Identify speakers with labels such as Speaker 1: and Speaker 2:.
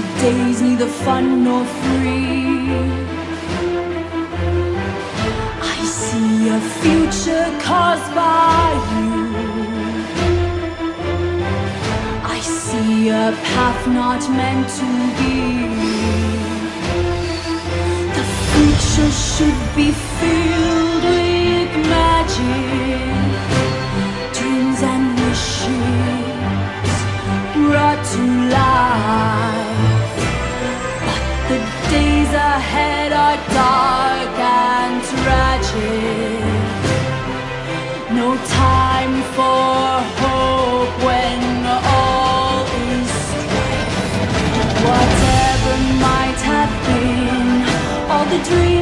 Speaker 1: days neither fun nor free. I see a future caused by you. I see a path not meant to be. The future should be filled with magic, dreams and wishes brought to life. But the days ahead are dark and tragic. No time for hope when all is strife. Whatever might have been, all the dreams